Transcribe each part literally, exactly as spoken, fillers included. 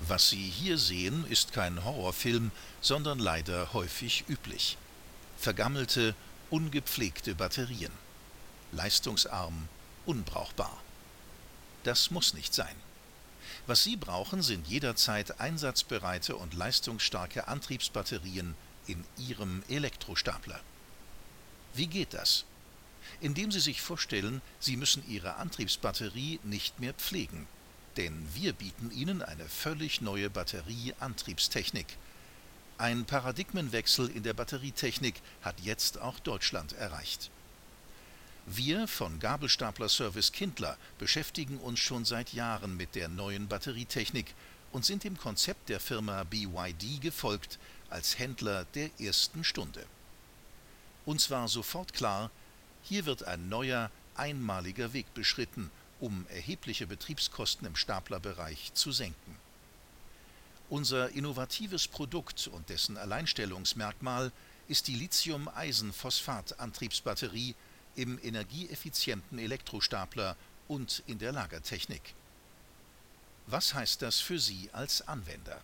Was Sie hier sehen, ist kein Horrorfilm, sondern leider häufig üblich. Vergammelte, ungepflegte Batterien. Leistungsarm, unbrauchbar. Das muss nicht sein. Was Sie brauchen, sind jederzeit einsatzbereite und leistungsstarke Antriebsbatterien in Ihrem Elektrostapler. Wie geht das? Indem Sie sich vorstellen, Sie müssen Ihre Antriebsbatterie nicht mehr pflegen. Denn wir bieten Ihnen eine völlig neue Batterieantriebstechnik. Ein Paradigmenwechsel in der Batterietechnik hat jetzt auch Deutschland erreicht. Wir von Gabelstapler Service Kindler beschäftigen uns schon seit Jahren mit der neuen Batterietechnik und sind dem Konzept der Firma B Y D gefolgt als Händler der ersten Stunde. Uns war sofort klar, hier wird ein neuer, einmaliger Weg beschritten, um erhebliche Betriebskosten im Staplerbereich zu senken. Unser innovatives Produkt und dessen Alleinstellungsmerkmal ist die Lithium-Eisen-Phosphat-Antriebsbatterie im energieeffizienten Elektrostapler und in der Lagertechnik. Was heißt das für Sie als Anwender?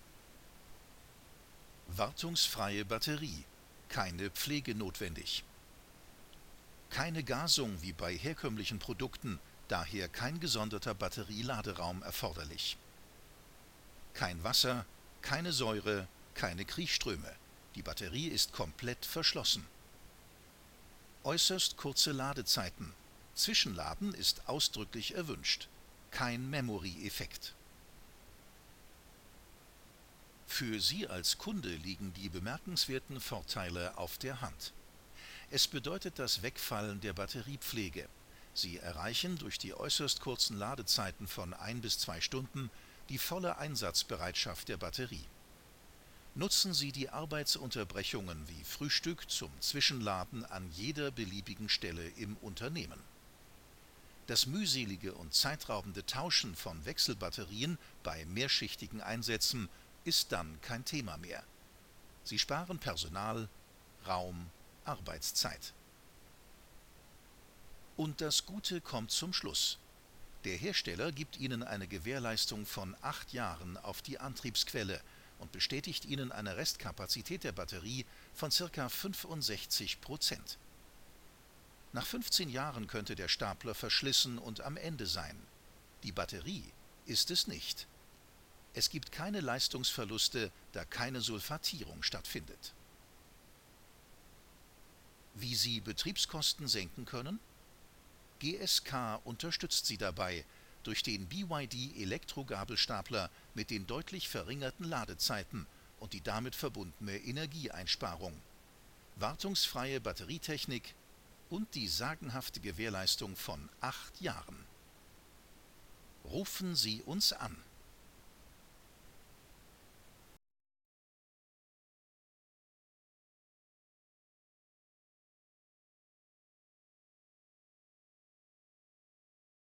Wartungsfreie Batterie, keine Pflege notwendig. Keine Gasung wie bei herkömmlichen Produkten, daher kein gesonderter Batterieladeraum erforderlich. Kein Wasser, keine Säure, keine Kriechströme. Die Batterie ist komplett verschlossen. Äußerst kurze Ladezeiten. Zwischenladen ist ausdrücklich erwünscht. Kein Memory-Effekt. Für Sie als Kunde liegen die bemerkenswerten Vorteile auf der Hand. Es bedeutet das Wegfallen der Batteriepflege. Sie erreichen durch die äußerst kurzen Ladezeiten von ein bis zwei Stunden die volle Einsatzbereitschaft der Batterie. Nutzen Sie die Arbeitsunterbrechungen wie Frühstück zum Zwischenladen an jeder beliebigen Stelle im Unternehmen. Das mühselige und zeitraubende Tauschen von Wechselbatterien bei mehrschichtigen Einsätzen ist dann kein Thema mehr. Sie sparen Personal, Raum, Arbeitszeit. Und das Gute kommt zum Schluss. Der Hersteller gibt Ihnen eine Gewährleistung von acht Jahren auf die Antriebsquelle und bestätigt Ihnen eine Restkapazität der Batterie von ca. fünfundsechzig Prozent. Nach fünfzehn Jahren könnte der Stapler verschlissen und am Ende sein. Die Batterie ist es nicht. Es gibt keine Leistungsverluste, da keine Sulfatierung stattfindet. Wie Sie Betriebskosten senken können? G S K unterstützt Sie dabei durch den B Y D Elektrogabelstapler mit den deutlich verringerten Ladezeiten und die damit verbundene Energieeinsparung, wartungsfreie Batterietechnik und die sagenhafte Gewährleistung von acht Jahren. Rufen Sie uns an.